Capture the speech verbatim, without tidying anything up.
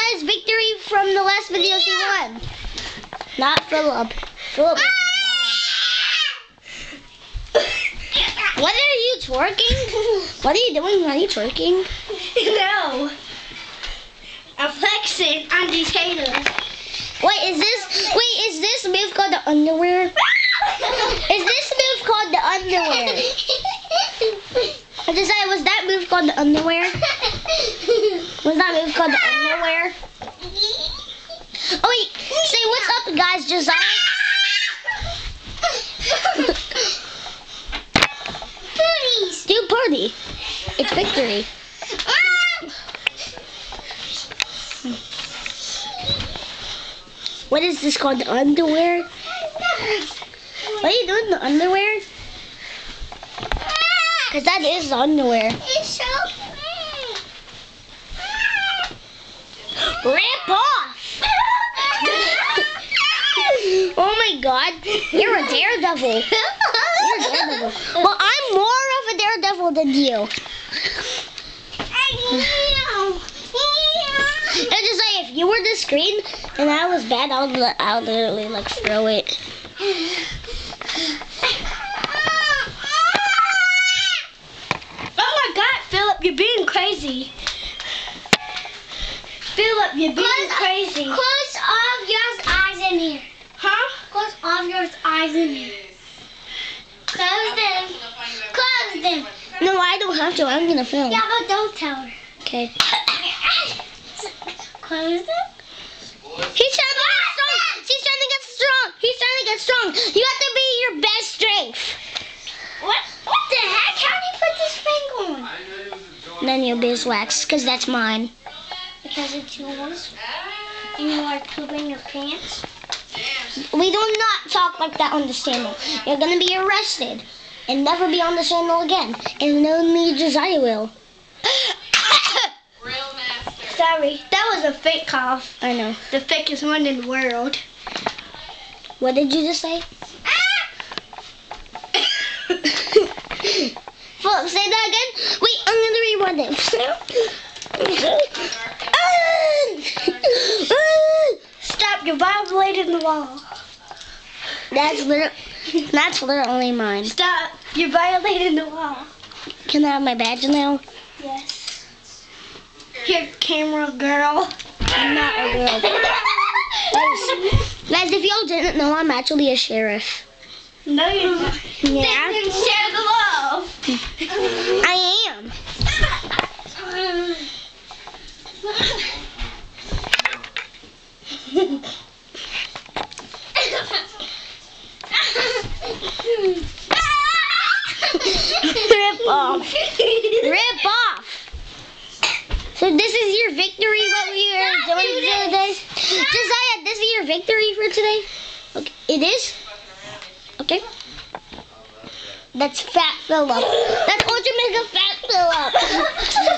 Josiah's victory from the last video she won. Not Philip. Philip. What are you twerking? What are you doing? Are you twerking? No. I'm flexing on these haters. Wait, is this wait, is this move called the underwear? Is this move called the underwear? Josiah, was that move called the underwear? Was that move called the underwear? Oh wait, say what's up guys, Josiah. Do party. It's victory. What is this called? The underwear? What are you doing? The underwear? Because that is the underwear. It's so Rip off! Oh my god. You're a daredevil. You're a daredevil. Well, I'm more of a daredevil than you. And just like if you were the screen and I was bad, I would, I would literally like throw it. Oh my god, Philip, you're being crazy. Philip, you're being Close, crazy. Close all your eyes in here. Huh? Close all your eyes in here. Close them. Close them. No, I don't have to. I'm gonna film. Yeah, but don't tell her. Okay. Close them. He's trying to get strong. He's trying to get strong. He's trying to get strong. You have to be your best strength. What? What the heck? How do you put this thing on? Then you'll be wax, because that's mine. Because it's yours. And you are pooping your pants. We do not talk like that on this channel. You're gonna be arrested and never be on the channel again. And only Josiah will. Real master. Sorry, that was a fake cough. I know. The fakest one in the world. What did you just say? Philip, say that again. Wait, I'm gonna rewind it. Stop, you're violating the law. That's literally, that's literally mine. Stop, you're violating the law. Can I have my badge now? Yes. Here, camera girl. I'm not a girl. Guys, if y'all didn't know, I'm actually a sheriff. No, you're not. Yeah, Then share the love. I am. Rip off. Rip off. So this is your victory, what we are doing today? Josiah, this is your victory for today? Okay, it is? Okay. That's Fat Philip. That's Ultra Mega Fat Philip.